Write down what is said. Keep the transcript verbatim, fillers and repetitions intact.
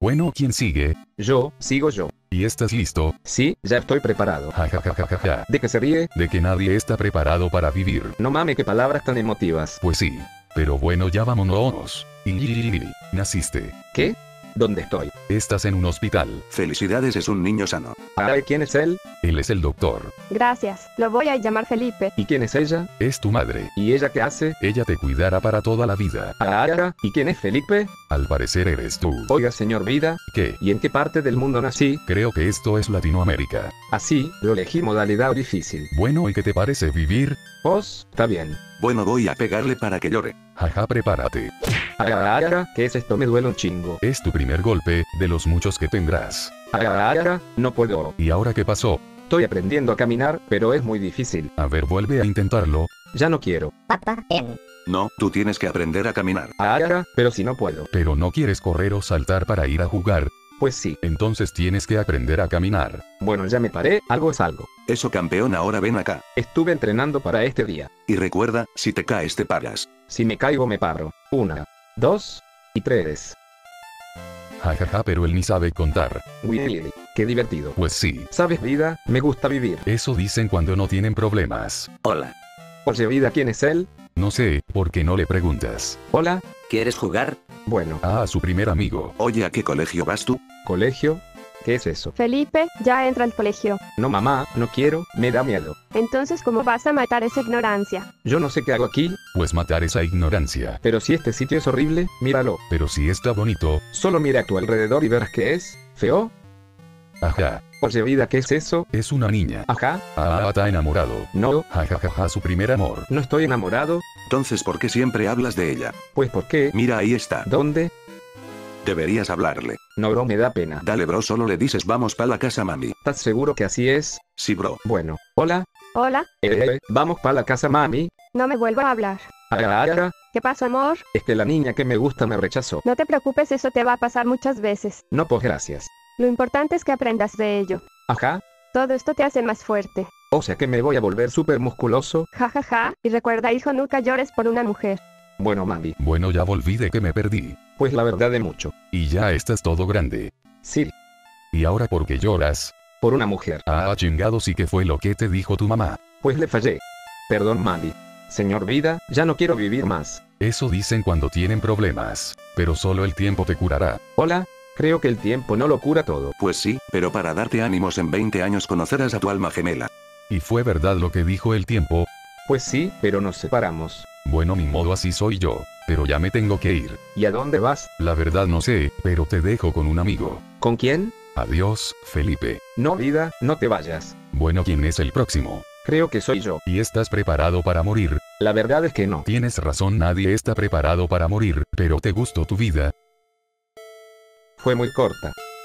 Bueno, ¿quién sigue? Yo, sigo yo. ¿Y estás listo? Sí, ya estoy preparado. Ja ja ja ja ja ja. ¿De qué se ríe? De que nadie está preparado para vivir. No mame, qué palabras tan emotivas. Pues sí. Pero bueno, ya vámonos. Y naciste. ¿Qué? ¿Dónde estoy? Estás en un hospital. Felicidades, es un niño sano. ¿Sabe quién es él? Él es el doctor. Gracias, lo voy a llamar Felipe. ¿Y quién es ella? Es tu madre. ¿Y ella qué hace? Ella te cuidará para toda la vida. Ah, ¿y quién es Felipe? Al parecer eres tú. Oiga, señor Vida. ¿Qué? ¿Y en qué parte del mundo nací? Creo que esto es Latinoamérica. Así, lo elegí modalidad difícil. Bueno, ¿y qué te parece vivir? Vos, está bien. Bueno, voy a pegarle para que llore. Jaja, prepárate. Agara, ¿qué es esto? Me duele un chingo. Es tu primer golpe, de los muchos que tendrás. Agara, no puedo. ¿Y ahora qué pasó? Estoy aprendiendo a caminar, pero es muy difícil. A ver, vuelve a intentarlo. Ya no quiero. Papá, en. No, tú tienes que aprender a caminar. Agara, pero si no puedo. Pero no quieres correr o saltar para ir a jugar. Pues sí. Entonces tienes que aprender a caminar. Bueno, ya me paré, algo es algo. Eso, campeón, ahora ven acá. Estuve entrenando para este día. Y recuerda, si te caes te paras. Si me caigo me paro. Una, dos y tres. Jajaja, ja, ja, pero él ni sabe contar. Willy, qué divertido. Pues sí. ¿Sabes, Vida? Me gusta vivir. Eso dicen cuando no tienen problemas. Hola. Oye, Vida, ¿quién es él? No sé, ¿por qué no le preguntas? Hola. ¿Quieres jugar? Bueno. Ah, a su primer amigo. Oye, ¿a qué colegio vas tú? ¿Colegio? ¿Qué es eso? Felipe, ya entra al colegio. No, mamá, no quiero, me da miedo. Entonces, ¿cómo vas a matar esa ignorancia? Yo no sé qué hago aquí. Pues matar esa ignorancia. Pero si este sitio es horrible, míralo. Pero si está bonito. Solo mira a tu alrededor y verás qué es. ¿Feo? Ajá. Oye, Vida, ¿qué es eso? Es una niña. Ajá. Ah, está enamorado. No. Jajajaja, ja, ja, su primer amor. No estoy enamorado. Entonces, ¿por qué siempre hablas de ella? Pues, ¿por qué? Mira, ahí está. ¿Dónde? Deberías hablarle. No, bro, me da pena. Dale, bro, solo le dices vamos pa' la casa, mami. ¿Estás seguro que así es? Sí, bro. Bueno. Hola. Hola, Eh, vamos pa' la casa, mami. no me vuelvo a hablar. Agara, ¿Qué pasa, amor? es que la niña que me gusta me rechazó. No te preocupes, eso te va a pasar muchas veces. No, pues gracias. Lo importante es que aprendas de ello. Ajá. Todo esto te hace más fuerte. O sea que me voy a volver súper musculoso. Ja ja ja, y recuerda, hijo, nunca llores por una mujer. Bueno, mami. Bueno, ya volví de que me perdí. Pues la verdad de mucho. Y ya estás todo grande. Sí, ¿Y ahora por qué lloras? por una mujer. Ah, chingado, sí que fue lo que te dijo tu mamá. Pues le fallé. Perdón, mami. Señor Vida, ya no quiero vivir más. Eso dicen cuando tienen problemas. Pero solo el tiempo te curará. Hola. Creo que el tiempo no lo cura todo. Pues sí, pero para darte ánimos en veinte años conocerás a tu alma gemela. ¿Y fue verdad lo que dijo el tiempo? Pues sí, pero nos separamos. Bueno, ni modo, así soy yo. Pero ya me tengo que ir. ¿Y a dónde vas? La verdad no sé, pero te dejo con un amigo. ¿Con quién? Adiós, Felipe. No, Vida, no te vayas. Bueno, ¿quién es el próximo? Creo que soy yo. ¿Y estás preparado para morir? La verdad es que no. Tienes razón, nadie está preparado para morir, pero ¿te gustó tu vida? Fue muy corta.